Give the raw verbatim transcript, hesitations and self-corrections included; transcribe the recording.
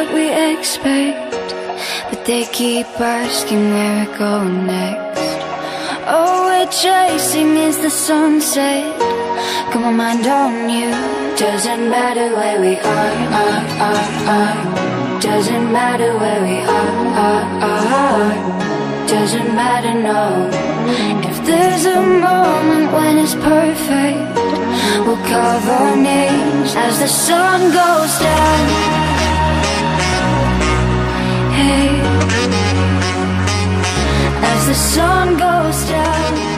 what we expect, but they keep asking where we're going next. All we're chasing is the sunset. Got my mind on you. Doesn't matter where we are, are, are, are. Doesn't matter where we are, are, are. Doesn't matter, no. If there's a moment when it's perfect, we'll carve our names as the sun goes down. Hey, as the sun goes down.